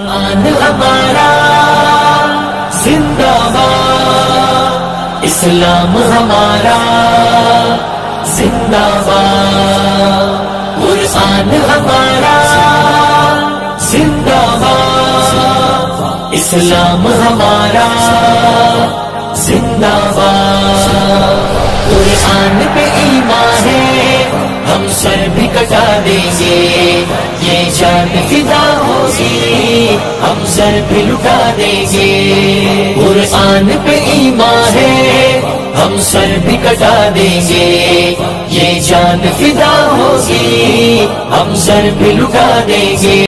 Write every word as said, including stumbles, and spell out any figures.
कुरान हमारा जिंदाबाद, इस्लाम हमारा जिंदाबाद, कुरान हमारा जिंदाबाद, इस्लाम हमारा जिंदाबाद। कुरान पे ईमान है, हम सर भी कटा देंगे, ये जान फिदा होगी, हम सर भी लुटा देंगे। कुरान पे ईमान है, हम सर भी कटा देंगे, ये जान फिदा होगी, हम सर भी लुटा देंगे।